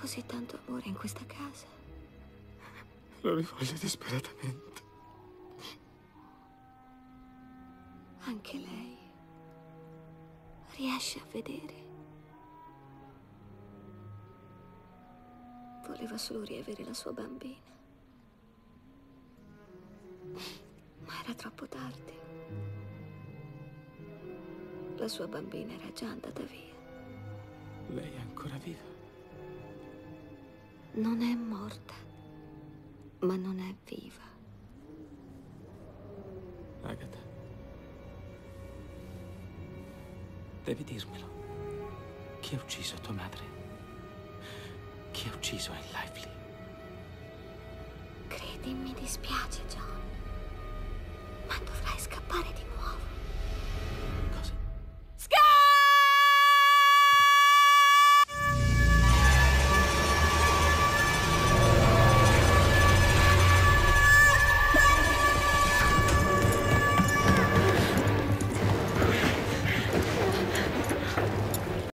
così tanto amore in questa casa. Lo rivoglio disperatamente. Anche lei riesce a vedere. Voleva solo riavere la sua bambina. Ma era troppo tardi. La sua bambina era già andata via. Lei è ancora viva? Non è morta, ma non è viva. Agatha, devi dirmelo. Chi ha ucciso tua madre? Chi ha ucciso Anne Lively? Credi, mi dispiace, John, ma dovrai scappare di nuovo.